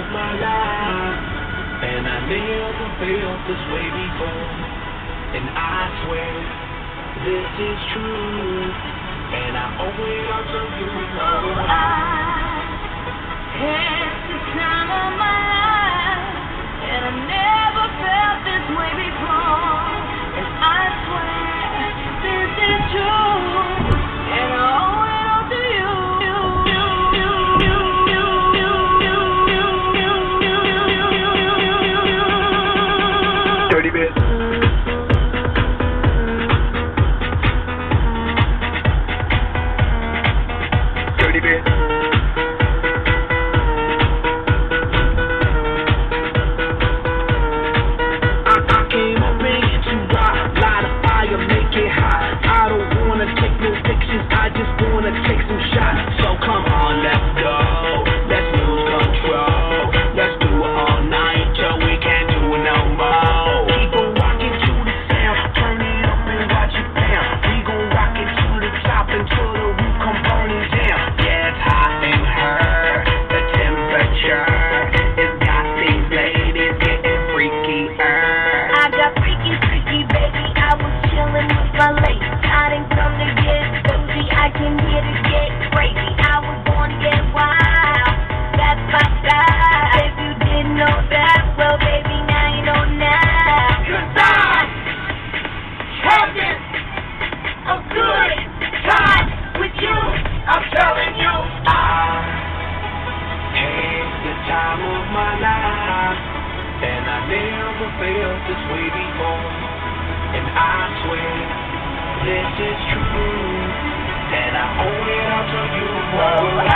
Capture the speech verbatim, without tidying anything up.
my life, and I never felt this way before. And I swear this is true, and I owe it all to you. Oh, I had the time of my life, and I never felt this way before. And I swear this is true, and I owe it all to you. Dirty bit. Dirty bit. I, I came up in here to rock, light a fire, make it hot. I don't wanna take no pictures, I just wanna take some shots. So come on, let's go, let's lose control. Let's do it all night till we can't do it no more. Keep on rocking to the sound, turn it up and watch it down. We gon' rock it to the top until the roof come burning down. Yeah, it's hot in her, the temperature has got these ladies getting freakier. I got freaky, freaky, baby. I was chillin' with my lady. I didn't come to get cozy. I came here to get crazy. I was born to get wild. That's my style. If you didn't know that, well, baby, now you know now. 'Cause I'm having a good time with you. I'm telling you. I had the time of my life, and I never felt this way before. And I swear this is true, and I owe it all to you. Oh,